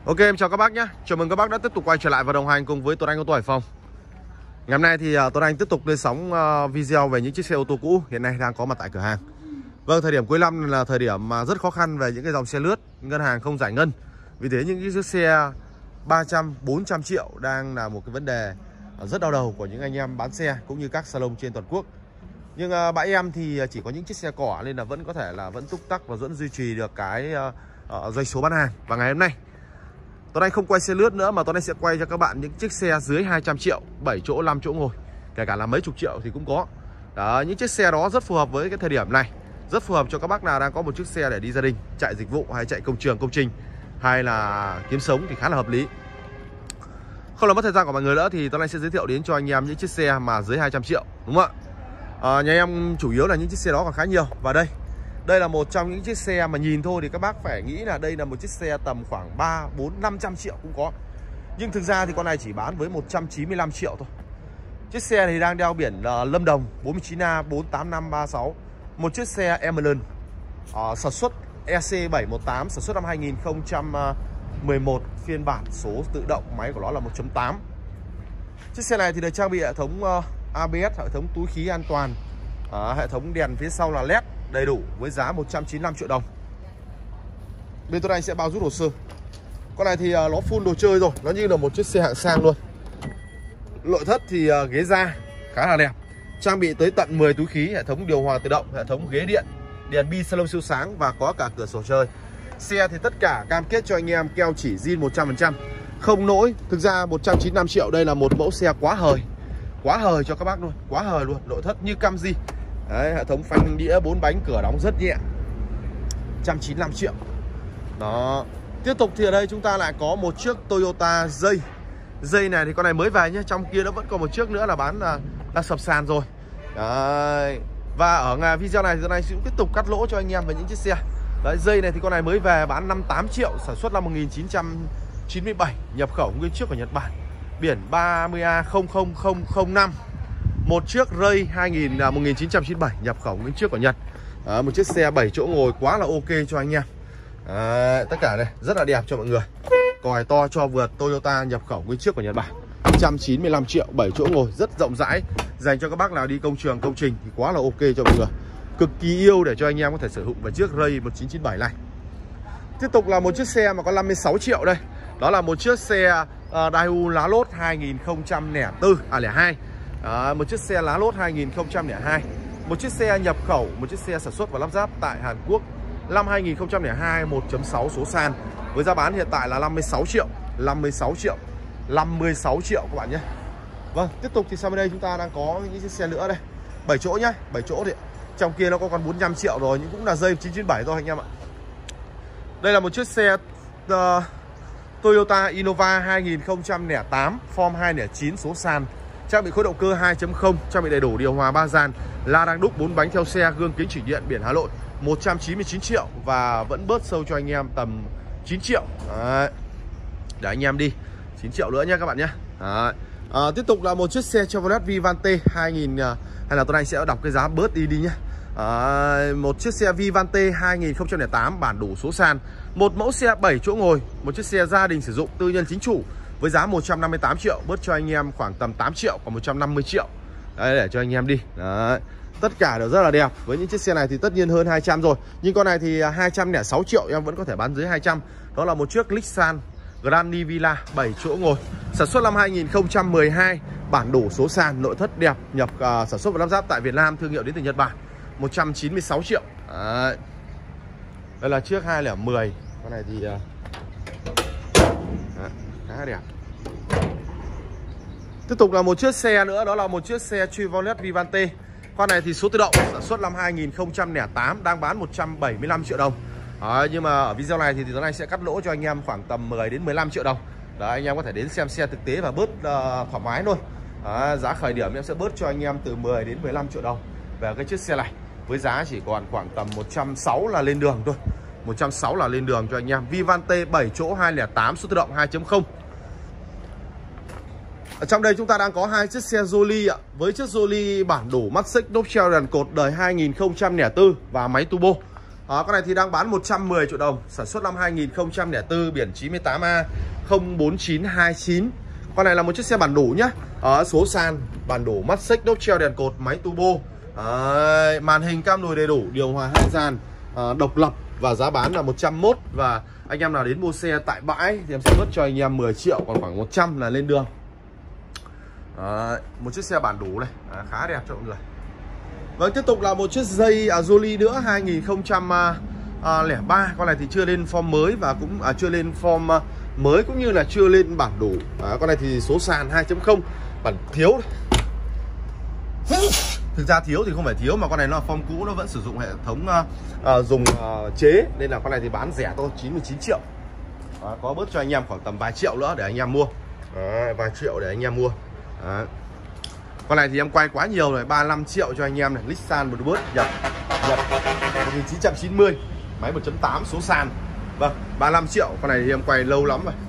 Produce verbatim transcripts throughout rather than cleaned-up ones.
Ok, em chào các bác nhé. Chào mừng các bác đã tiếp tục quay trở lại và đồng hành cùng với Tuấn Anh ô tô Hải Phòng. Ngày hôm nay thì uh, Tuấn Anh tiếp tục lên sóng uh, video về những chiếc xe ô tô cũ hiện nay đang có mặt tại cửa hàng. Vâng, thời điểm cuối năm là thời điểm mà rất khó khăn về những cái dòng xe lướt, ngân hàng không giải ngân. Vì thế những chiếc xe ba trăm, bốn trăm triệu đang là một cái vấn đề rất đau đầu của những anh em bán xe cũng như các salon trên toàn quốc. Nhưng uh, bãi em thì chỉ có những chiếc xe cỏ nên là vẫn có thể là vẫn túc tắc và vẫn duy trì được cái uh, uh, doanh số bán hàng. Và ngày hôm nay Tuấn Anh không quay xe lướt nữa mà Tuấn Anh sẽ quay cho các bạn những chiếc xe dưới hai trăm triệu, bảy chỗ, năm chỗ ngồi, kể cả là mấy chục triệu thì cũng có. Đó, những chiếc xe đó rất phù hợp với cái thời điểm này, rất phù hợp cho các bác nào đang có một chiếc xe để đi gia đình, chạy dịch vụ hay chạy công trường, công trình hay là kiếm sống thì khá là hợp lý. Không làm mất thời gian của mọi người nữa thì Tuấn Anh sẽ giới thiệu đến cho anh em những chiếc xe mà dưới hai trăm triệu, đúng không ạ? À, nhà em chủ yếu là những chiếc xe đó còn khá nhiều. Và đây Đây là một trong những chiếc xe mà nhìn thôi thì các bác phải nghĩ là đây là một chiếc xe tầm khoảng ba, bốn, năm trăm triệu cũng có. Nhưng thực ra thì con này chỉ bán với một trăm chín mươi lăm triệu thôi. Chiếc xe thì đang đeo biển uh, Lâm Đồng bốn chín A bốn tám năm ba sáu. Một chiếc xe Emerald uh, sản xuất E C bảy một tám, sản xuất năm hai nghìn không trăm mười một, phiên bản số tự động, máy của nó là một chấm tám. Chiếc xe này thì được trang bị hệ thống uh, A B S, hệ thống túi khí an toàn, uh, hệ thống đèn phía sau là led đầy đủ với giá một trăm chín mươi lăm triệu đồng. Bên tôi anh sẽ bao rút hồ sơ. Con này thì uh, nó full đồ chơi rồi, nó như là một chiếc xe hạng sang luôn. Nội thất thì uh, ghế da khá là đẹp, trang bị tới tận mười túi khí, hệ thống điều hòa tự động, hệ thống ghế điện, đèn bi salon siêu sáng và có cả cửa sổ chơi. Xe thì tất cả cam kết cho anh em keo chỉ zin một trăm phần trăm, không lỗi. Thực ra một trăm chín mươi lăm triệu đây là một mẫu xe quá hời, quá hời cho các bác luôn, quá hời luôn. Nội thất như Camry. Đấy, hệ thống phanh đĩa bốn bánh, cửa đóng rất nhẹ, một trăm chín mươi lăm triệu. Đó. Tiếp tục thì ở đây chúng ta lại có một chiếc Toyota Dây. Dây này thì con này mới về nhé, trong kia nó vẫn còn một chiếc nữa là bán là, là sập sàn rồi. Đấy. Và ở ngày video này thì này sẽ tiếp tục cắt lỗ cho anh em về những chiếc xe. Đấy, dây này thì con này mới về bán năm mươi tám triệu, sản xuất năm một nghìn chín trăm chín mươi bảy, nhập khẩu nguyên chiếc của Nhật Bản, biển ba mươi A không không không không năm. Một chiếc Ray hai nghìn, một nghìn chín trăm chín mươi bảy, nhập khẩu nguyên chiếc của Nhật. À, một chiếc xe bảy chỗ ngồi quá là ok cho anh em. À, tất cả này rất là đẹp cho mọi người. Còi to cho vượt, Toyota nhập khẩu nguyên chiếc của Nhật Bản, một trăm chín mươi lăm triệu, bảy chỗ ngồi rất rộng rãi, dành cho các bác nào đi công trường, công trình thì quá là ok cho mọi người. Cực kỳ yêu để cho anh em có thể sử dụng về chiếc Ray một chín chín bảy này. Tiếp tục là một chiếc xe mà có năm mươi sáu triệu đây. Đó là một chiếc xe uh, Daewoo lá lốt hai nghìn không trăm lẻ bốn, à lẻ hai. À, một chiếc xe lá lốt hai nghìn không trăm lẻ hai, một chiếc xe nhập khẩu, một chiếc xe sản xuất và lắp ráp tại Hàn Quốc, năm hai nghìn không trăm lẻ hai, một chấm sáu số sàn, với giá bán hiện tại là năm mươi sáu triệu, năm mươi sáu triệu, năm mươi sáu triệu các bạn nhé. Vâng, tiếp tục thì sau bên đây chúng ta đang có những chiếc xe nữa đây, bảy chỗ nhá, bảy chỗ thì trong kia nó có còn bốn mươi lăm triệu rồi, nhưng cũng là dây chín chín bảy thôi anh em ạ. Đây là một chiếc xe uh, Toyota Innova hai nghìn không trăm lẻ tám, form hai không chín số sàn, trang bị khối động cơ hai chấm không, trang bị đầy đủ điều hòa ba dàn, la răng đúc bốn bánh theo xe, gương kính chỉnh điện, biển Hà Nội, một trăm chín mươi chín triệu và vẫn bớt sâu cho anh em tầm chín triệu. Đấy. Để anh em đi chín triệu nữa nhé các bạn nhé. Đấy. À, tiếp tục là một chiếc xe Chevrolet Vivante hai nghìn, hay là Tuấn Anh sẽ đọc cái giá bớt đi đi nhé. À, một chiếc xe Vivante hai nghìn không trăm lẻ tám, bản đủ số sàn, một mẫu xe bảy chỗ ngồi, một chiếc xe gia đình sử dụng tư nhân chính chủ, với giá một trăm năm mươi tám triệu, bớt cho anh em khoảng tầm tám triệu, còn một trăm năm mươi triệu. Đấy, để cho anh em đi. Đấy. Tất cả đều rất là đẹp. Với những chiếc xe này thì tất nhiên hơn hai trăm rồi. Nhưng con này thì hai trăm lẻ sáu triệu em vẫn có thể bán dưới hai trăm. Đó là một chiếc Nissan Grandi Villa bảy chỗ ngồi, sản xuất năm hai nghìn không trăm mười hai, bản đủ số sàn, nội thất đẹp, nhập uh, sản xuất và lắp ráp tại Việt Nam, thương hiệu đến từ Nhật Bản, một trăm chín mươi sáu triệu. Đấy. Đây là chiếc hai không một không. Con này thì uh... Đấy, khá đẹp. Tiếp tục là một chiếc xe nữa, đó là một chiếc xe Chevrolet Vivante. Con này thì số tự động, sản xuất năm hai nghìn không trăm lẻ tám, đang bán một trăm bảy mươi lăm triệu đồng. Đấy, nhưng mà ở video này thì Tuấn Anh sẽ cắt lỗ cho anh em khoảng tầm mười đến mười lăm triệu đồng. Đấy, anh em có thể đến xem xe thực tế và bớt uh, thoải mái thôi. Đấy, giá khởi điểm em sẽ bớt cho anh em từ mười đến mười lăm triệu đồng về cái chiếc xe này, với giá chỉ còn khoảng tầm một trăm sáu mươi là lên đường thôi. một trăm sáu mươi là lên đường cho anh em. Vivante bảy chỗ hai không tám, số tự động hai chấm không. Ở trong đây chúng ta đang có hai chiếc xe Jolie ạ. Với chiếc Jolie bản đủ mắt xích, đốp treo đèn cột đời hai nghìn không trăm lẻ bốn và máy turbo. Đó, con này thì đang bán một trăm mười triệu đồng, sản xuất năm hai nghìn không trăm lẻ bốn, biển chín tám A không bốn chín hai chín. Con này là một chiếc xe bản đủ nhá. Đó, số sàn, bản đủ, mắt xích, đốt treo, đèn cột, máy turbo. Đấy, màn hình cam lùi đầy đủ, điều hòa hai dàn, à, độc lập, và giá bán là một trăm mốt. Và anh em nào đến mua xe tại bãi thì em sẽ bớt cho anh em mười triệu, còn khoảng một trăm là lên đường. Đấy, một chiếc xe bản đủ này, à, khá đẹp cho mọi người. Vâng, tiếp tục là một chiếc dây à, Jolie nữa hai nghìn không trăm lẻ ba. Con này thì chưa lên form mới và cũng à, chưa lên form à, mới cũng như là chưa lên bản đủ. À, con này thì số sàn hai chấm không, bản thiếu. Thực ra thiếu thì không phải thiếu, mà con này nó là form cũ, nó vẫn sử dụng hệ thống uh, uh, dùng uh, chế, nên là con này thì bán rẻ thôi, chín mươi chín triệu. À, có bớt cho anh em khoảng tầm vài triệu nữa để anh em mua. À, vài triệu để anh em mua. À. Con này thì em quay quá nhiều rồi, ba mươi lăm triệu cho anh em này. Nissan một bớt nhập nhập một nghìn chín trăm chín mươi, máy một chấm tám số sàn. Vâng, ba mươi lăm triệu. Con này thì em quay lâu lắm rồi.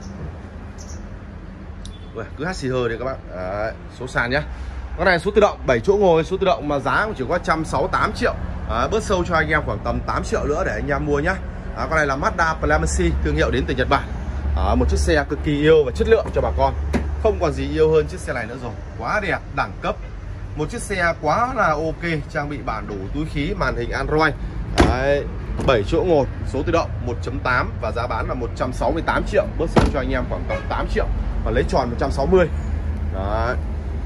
Ui, cứ hát xì hờ đi các bạn. Đấy, số sàn nhá. Con này số tự động, bảy chỗ ngồi, số tự động mà giá cũng chỉ có một trăm sáu mươi tám triệu. Đấy, bớt sâu cho anh em khoảng tầm tám triệu nữa để anh em mua nhá. Đấy, con này là Mazda Pramacy, thương hiệu đến từ Nhật Bản. Đấy, một chiếc xe cực kỳ yêu và chất lượng cho bà con. Không còn gì yêu hơn chiếc xe này nữa rồi. Quá đẹp, đẳng cấp. Một chiếc xe quá là ok, trang bị bản đủ, túi khí, màn hình Android. Đấy, bảy chỗ ngồi, số tự động, một chấm tám và giá bán là một trăm sáu mươi tám triệu, bớt sâu cho anh em khoảng tầm tám triệu và lấy tròn một trăm sáu mươi. Đấy.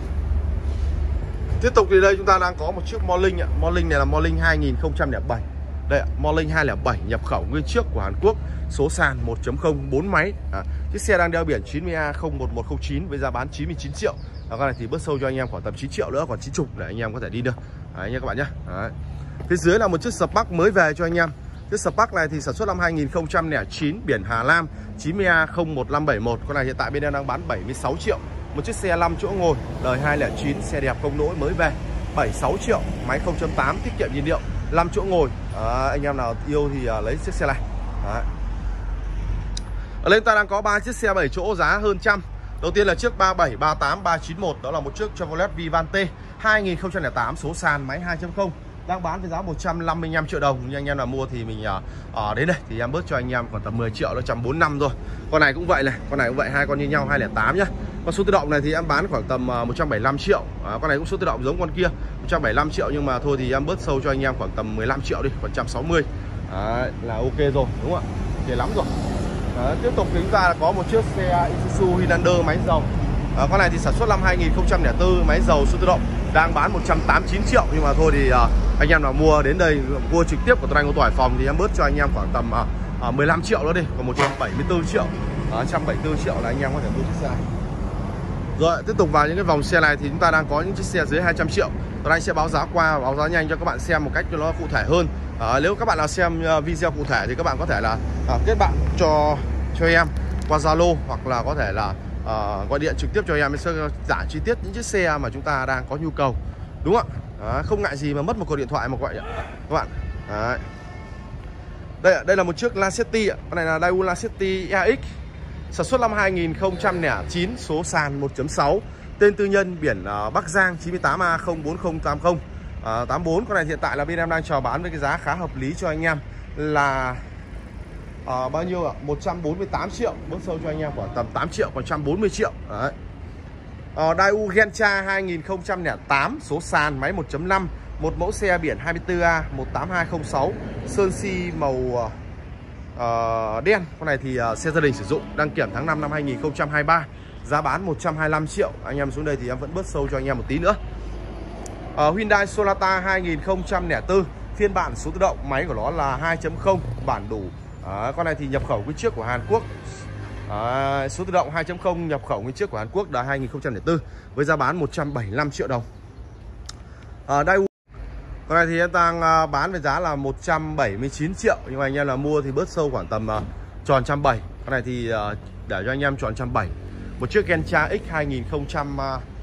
Tiếp tục thì đây chúng ta đang có một chiếc Morning ạ. Morning này là Morning hai nghìn không trăm lẻ bảy. Đây ạ, Morning hai không không bảy nhập khẩu nguyên chiếc của Hàn Quốc, số sàn một chấm không, bốn máy. À, chiếc xe đang đeo biển chín mươi A không một một không chín với giá bán chín mươi chín triệu. À, con này thì bớt sâu cho anh em khoảng tầm chín triệu nữa, còn chín mươi để anh em có thể đi được. Đấy nha các bạn nhé. Đấy. Phía dưới là một chiếc Spark mới về cho anh em. Chiếc Spark này thì sản xuất năm hai nghìn không trăm lẻ chín, biển Hà Nam chín mươi A không một năm bảy một. Con này hiện tại bên em đang bán bảy mươi sáu triệu. Một chiếc xe năm chỗ ngồi, đời hai không chín, xe đẹp không lỗi mới về, bảy mươi sáu triệu, máy không chấm tám, tiết kiệm nhiên liệu, năm chỗ ngồi. À, anh em nào yêu thì uh, lấy chiếc xe này. Đấy. Ở lên ta đang có ba chiếc xe bảy chỗ giá hơn trăm. Đầu tiên là chiếc ba bảy, ba tám, ba chín một, đó là một chiếc Chevrolet Vivante hai nghìn không trăm lẻ tám, số sàn, máy hai chấm không, đang bán với giá một trăm năm mươi lăm triệu đồng. Nhưng anh em nào mua thì mình ở uh, uh, đến đây thì em bớt cho anh em còn tầm mười triệu, nó một trăm bốn mươi lăm rồi. Con này cũng vậy này, con này cũng vậy, hai con như nhau, hai không tám nhá. Con số tự động này thì em bán khoảng tầm uh, một trăm bảy mươi lăm triệu. À, con này cũng số tự động giống con kia, một trăm bảy mươi lăm triệu, nhưng mà thôi thì em bớt sâu cho anh em khoảng tầm mười lăm triệu đi, còn một trăm sáu mươi. Đấy, là ok rồi, đúng không ạ? Ok lắm rồi. Đấy, tiếp tục chúng ta có một chiếc xe Isuzu Highlander máy dầu. À, con này thì sản xuất năm hai nghìn không trăm lẻ bốn, máy dầu số tự động, đang bán một trăm tám mươi chín triệu. Nhưng mà thôi thì uh, anh em nào mua đến đây mua trực tiếp của Tuấn Anh ô tô Hải Phòng thì em bớt cho anh em khoảng tầm uh, uh, mười lăm triệu nữa đi, còn một trăm bảy mươi tư triệu. uh, một trăm bảy mươi tư triệu là anh em có thể mua chiếc xe này. Rồi tiếp tục vào những cái vòng xe này thì chúng ta đang có những chiếc xe dưới hai trăm triệu. Tuấn Anh sẽ báo giá qua, báo giá nhanh cho các bạn xem một cách cho nó cụ thể hơn. À, nếu các bạn nào xem video cụ thể thì các bạn có thể là à, kết bạn cho cho em qua Zalo, hoặc là có thể là à, gọi điện trực tiếp cho em sẽ giải chi tiết những chiếc xe mà chúng ta đang có nhu cầu, đúng không ạ? À, không ngại gì mà mất một cuộc điện thoại mà gọi điện các bạn. Đấy. Đây đây là một chiếc Lacetti, con này là Daewoo Lacetti E X, sản xuất năm hai nghìn không trăm lẻ chín, số sàn một chấm sáu, tên tư nhân, biển uh, Bắc Giang chín mươi tám A không bốn không tám không. À, tám bốn. Con này hiện tại là bên em đang chào bán với cái giá khá hợp lý cho anh em là à, bao nhiêu ạ? một trăm bốn mươi tám triệu, bớt sâu cho anh em khoảng tầm tám triệu, còn một trăm bốn mươi triệu. Đấy. À, Daewoo Gentra hai nghìn không trăm lẻ tám, số sàn, máy một chấm năm, một mẫu xe biển hai mươi tư A một tám hai không sáu, sơn si màu uh, đen. Con này thì uh, xe gia đình sử dụng, đăng kiểm tháng năm năm hai nghìn không trăm hai mươi ba, giá bán một trăm hai mươi lăm triệu. Anh em xuống đây thì em vẫn bớt sâu cho anh em một tí nữa. Uh, Hyundai Sonata hai nghìn không trăm lẻ bốn, phiên bản số tự động, máy của nó là hai chấm không, bản đủ. Uh, con này thì nhập khẩu nguyên chiếc của Hàn Quốc. Uh, số tự động hai chấm không nhập khẩu nguyên chiếc của Hàn Quốc là hai nghìn không trăm lẻ bốn với giá bán một trăm bảy mươi lăm triệu đồng. Uh, Daewoo con này thì em đang uh, bán với giá là một trăm bảy mươi chín triệu, nhưng mà anh em là mua thì bớt sâu khoảng tầm uh, tròn một trăm bảy mươi. Con này thì uh, để cho anh em tròn một trăm bảy mươi. Một chiếc Gentra X hai nghìn không trăm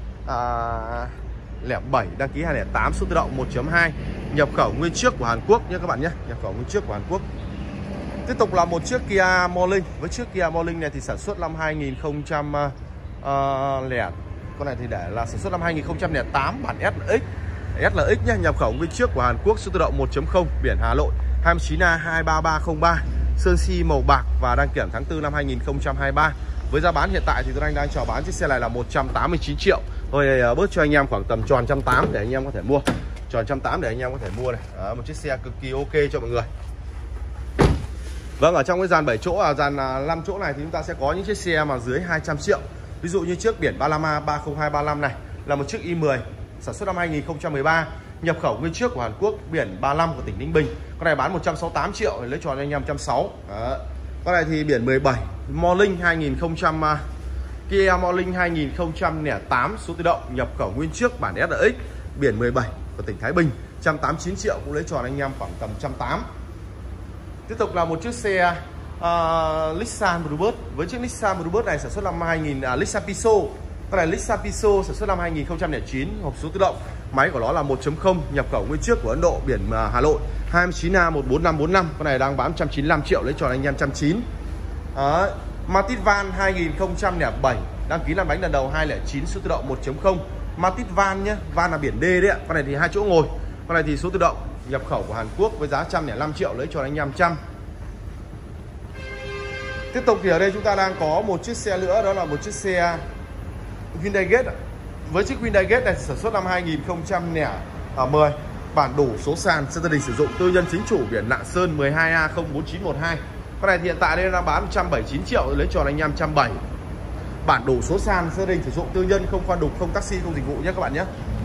lẻ bảy, đăng ký hai không tám, số tự động một chấm hai, nhập khẩu nguyên chiếc của Hàn Quốc nhé các bạn nhé, nhập khẩu nguyên chiếc của Hàn Quốc. Tiếp tục là một chiếc Kia Morning. Với chiếc Kia Morning này thì sản xuất năm hai nghìn không trăm lẻ, con này thì để là sản xuất năm hai nghìn không trăm lẻ tám, bản ét lờ ích, ét lờ ích nhé, nhập khẩu nguyên chiếc của Hàn Quốc, số tự động một chấm không, biển Hà Nội hai chín A hai ba ba không ba, sơn si màu bạc và đăng kiểm tháng tư năm hai nghìn không trăm hai mươi ba. Với giá bán hiện tại thì Tuấn Anh đang chào bán chiếc xe này là một trăm tám mươi chín triệu. Thôi bớt cho anh em khoảng tầm tròn một trăm tám mươi để anh em có thể mua. Tròn một trăm tám mươi để anh em có thể mua này. Đó, một chiếc xe cực kỳ ok cho mọi người. Vâng, ở trong cái dàn bảy chỗ, à, dàn năm chỗ này thì chúng ta sẽ có những chiếc xe mà dưới hai trăm triệu. Ví dụ như chiếc biển ba lăm A ba không hai ba lăm này là một chiếc i mười sản xuất năm hai nghìn không trăm mười ba, nhập khẩu nguyên chiếc của Hàn Quốc, biển ba lăm của tỉnh Ninh Bình. Con này bán một trăm sáu mươi tám triệu, lấy tròn cho anh em một trăm sáu mươi. Đó. Con này thì biển mười bảy Morning hai nghìn không trăm uh, Kia Morning hai nghìn không trăm lẻ tám, số tự động, nhập khẩu nguyên chiếc, bản ét ích, biển mười bảy của tỉnh Thái Bình, một trăm tám mươi chín triệu, cũng lấy tròn anh em khoảng tầm một trăm tám mươi. Tiếp tục là một chiếc xe uh, Nissan Bluebird. Với chiếc Nissan Bluebird này sản xuất năm hai nghìn, uh, Nissan Piso. Con này Nissan Piso sản xuất năm hai nghìn không trăm lẻ chín, hộp số tự động, máy của nó là một chấm không, nhập khẩu nguyên chiếc của Ấn Độ, biển uh, Hà Nội, hai chín A một bốn năm bốn năm. Con này đang bán một trăm chín mươi lăm triệu, lấy tròn anh em một trăm chín mươi. Đó. Matiz Van hai nghìn không trăm lẻ bảy, đăng ký lăn bánh lần đầu hai không không chín, số tự động một chấm không. Matiz Van nhé, Van là biển D đấy ạ. Con này thì hai chỗ ngồi. Con này thì số tự động, nhập khẩu của Hàn Quốc, với giá một trăm lẻ năm triệu, lấy cho anh em một trăm. Tiếp tục thì ở đây chúng ta đang có một chiếc xe nữa, đó là một chiếc xe Hyundai Getz. Với chiếc Hyundai Getz này sản xuất năm hai nghìn không trăm mười, bản đủ, số sàn, xe gia đình sử dụng, tư nhân chính chủ, biển Lạng Sơn, mười hai A không bốn chín một hai. Con này thì hiện tại đây đang bán một trăm bảy mươi chín triệu, lấy cho anh em một trăm bảy mươi. Bản đủ, số sàn, xe gia đình sử dụng, tư nhân, không khoan đục, không taxi, không dịch vụ nhé các bạn nhé.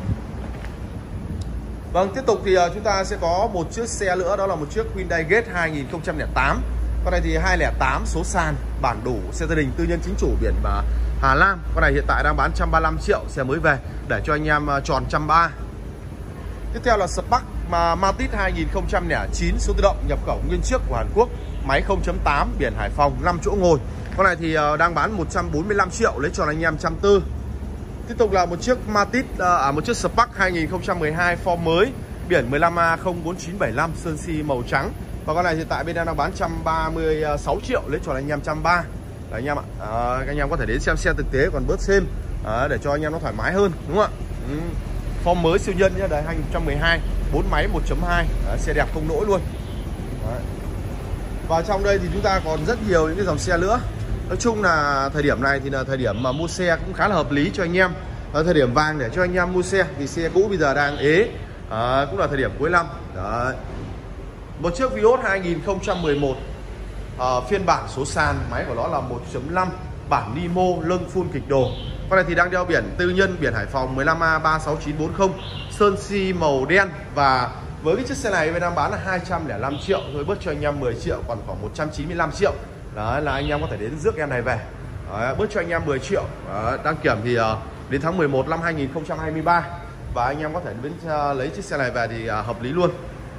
Vâng, tiếp tục thì uh, chúng ta sẽ có một chiếc xe nữa, đó là một chiếc Hyundai Getz hai nghìn không trăm lẻ tám. Con này thì hai không không tám, số sàn, bản đủ, xe gia đình, tư nhân chính chủ, biển và Hà Lan. Con này hiện tại đang bán một trăm ba mươi lăm triệu, xe mới về, để cho anh em uh, tròn một trăm ba mươi. Tiếp theo là Spark mà Matiz hai nghìn không trăm lẻ chín, số tự động, nhập khẩu nguyên chiếc của Hàn Quốc, máy không chấm tám, biển Hải Phòng, năm chỗ ngồi. Con này thì uh, đang bán một trăm bốn mươi lăm triệu, lấy cho anh em một trăm bốn mươi. Tiếp tục là một chiếc Matiz, à, một chiếc Spark hai nghìn không trăm mười hai form mới, biển mười lăm A không bốn chín bảy lăm, sơn si màu trắng. Và con này hiện tại bên đang bán một trăm ba mươi sáu triệu, lấy cho anh em một trăm ba mươi. Đấy anh em ạ. À, các anh em có thể đến xem xe thực tế còn bớt thêm, à, để cho anh em nó thoải mái hơn, đúng không ạ? Ừ. Form mới siêu nhân nhé, đấy hai nghìn không trăm mười hai, bốn máy một chấm hai, xe đẹp không lỗi luôn. Đấy. Và trong đây thì chúng ta còn rất nhiều những cái dòng xe nữa. Nói chung là thời điểm này thì là thời điểm mà mua xe cũng khá là hợp lý cho anh em. Là thời điểm vàng để cho anh em mua xe, vì xe cũ bây giờ đang ế. À, cũng là thời điểm cuối năm. Đấy. Một chiếc Vios hai nghìn không trăm mười một, à, phiên bản số sàn, máy của nó là một chấm năm, bản Nimo, lưng full kịch đồ. Con này thì đang đeo biển tư nhân, biển Hải Phòng, mười lăm A ba sáu chín bốn không, sơn si màu đen. Và với cái chiếc xe này bên đang bán là hai trăm lẻ năm triệu, thôi bớt cho anh em mười triệu, còn khoảng một trăm chín mươi lăm triệu. Đấy là anh em có thể đến rước em này về. Đấy, bớt cho anh em mười triệu. Đấy, đăng kiểm thì uh, đến tháng mười một năm hai nghìn không trăm hai mươi ba. Và anh em có thể đến uh, lấy chiếc xe này về thì uh, hợp lý luôn.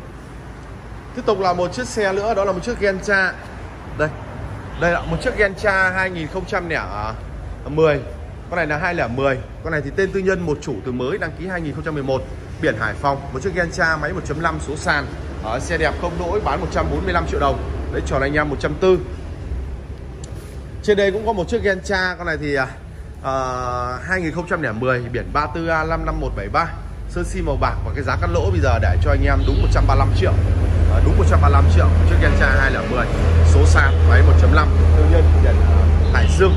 Tiếp tục là một chiếc xe nữa, đó là một chiếc Gentra. Đây, đây là một chiếc Gentra hai nghìn không trăm mười. Con này là hai không một không. Con này thì tên tư nhân, một chủ từ mới, đăng ký hai nghìn không trăm mười một, biển Hải Phòng. Một chiếc Gentra máy một chấm năm, số sàn, ở xe đẹp không lỗi, bán một trăm bốn mươi lăm triệu đồng, lấy tròn anh em một trăm bốn mươi. Trên đây cũng có một chiếc Gentra. Con này thì uh, hai nghìn không trăm lẻ mười, biển ba tư A năm năm một bảy ba, sơn si màu bạc. Và cái giá cắt lỗ bây giờ để cho anh em đúng một trăm ba mươi lăm triệu, uh, đúng một trăm ba mươi lăm triệu. Chiếc Gentra hai không một không, số sàn, máy một chấm năm, tư nhân, biển uh, Hải Dương.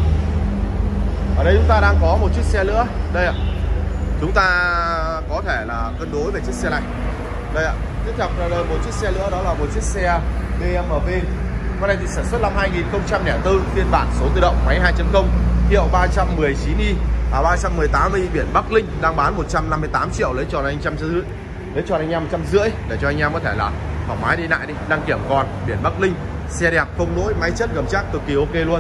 Ở đây chúng ta đang có một chiếc xe nữa. Đây ạ. Chúng ta có thể là cân đối về chiếc xe này. Đây ạ. Tiếp theo là một chiếc xe nữa, đó là một chiếc xe bê em vê. Con này thì sản xuất năm hai nghìn không trăm lẻ bốn, phiên bản số tự động, máy hai chấm không, hiệu ba trăm mười chín i, à, ba trăm mười tám i, biển Bắc Linh, đang bán một trăm năm mươi tám triệu, lấy cho anh trăm rưỡi, lấy cho anh em một trăm rưỡi để cho anh em có thể là thoải mái đi lại đi. Đăng kiểm còn, biển Bắc Linh, xe đẹp không lỗi, máy chất gầm chắc cực kỳ ok luôn.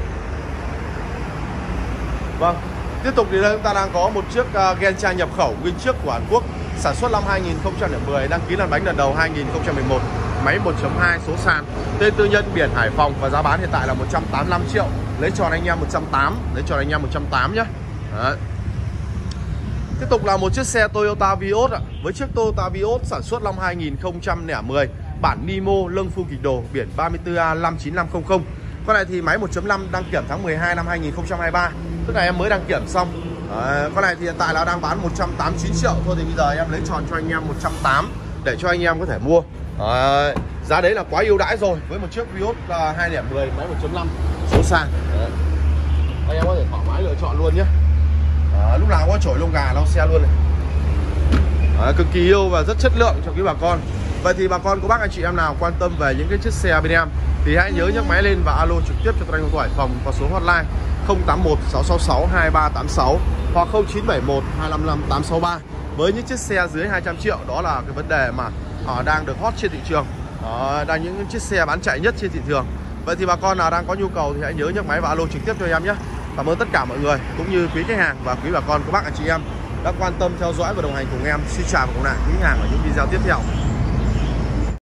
Vâng, tiếp tục thì đây chúng ta đang có một chiếc uh, Gentra nhập khẩu nguyên chiếc của Hàn Quốc, sản xuất năm hai nghìn không trăm lẻ mười, đăng ký lăn bánh lần đầu hai nghìn không trăm mười một, máy một chấm hai, số sàn, tên tư nhân, biển Hải Phòng. Và giá bán hiện tại là một trăm tám mươi lăm triệu, lấy cho anh em một trăm tám mươi, lấy cho anh em một trăm tám mươi nhé. Đấy. Tiếp tục là một chiếc xe Toyota Vios ạ. Với chiếc Toyota Vios sản xuất năm hai nghìn không trăm lẻ mười, bản Nimo, lưng full kịch đồ, biển ba mươi tư A năm chín năm không không. Con này thì máy một chấm năm, đăng kiểm tháng mười hai năm hai nghìn không trăm hai mươi ba, tức là em mới đăng kiểm xong. Đấy, con này thì hiện tại là đang bán một trăm tám mươi chín triệu, thôi thì bây giờ em lấy tròn cho anh em một trăm tám mươi để cho anh em có thể mua. Đấy, giá đấy là quá ưu đãi rồi với một chiếc Vios uh, hai điểm mười máy một chấm năm số sàn. Đấy. Anh em có thể thoải mái lựa chọn luôn nhé. Đấy, lúc nào có chổi lông gà lau xe luôn này. Đấy, cực kỳ yêu và rất chất lượng cho quý bà con. Vậy thì bà con cô bác anh chị em nào quan tâm về những cái chiếc xe bên em thì hãy nhớ nhấc máy lên và alo trực tiếp cho tôi anh Hải Phòng qua số hotline không tám một sáu sáu sáu hai ba tám sáu hoặc không chín bảy một hai năm năm tám sáu ba với những chiếc xe dưới hai trăm triệu. Đó là cái vấn đề mà uh, đang được hot trên thị trường, uh, đang những chiếc xe bán chạy nhất trên thị trường. Vậy thì bà con nào đang có nhu cầu thì hãy nhớ nhấc máy và alo trực tiếp cho em nhé. Cảm ơn tất cả mọi người cũng như quý khách hàng và quý bà con cô bác anh chị em đã quan tâm theo dõi và đồng hành cùng em. Xin chào và hẹn gặp lại quý khách hàng ở những video tiếp theo.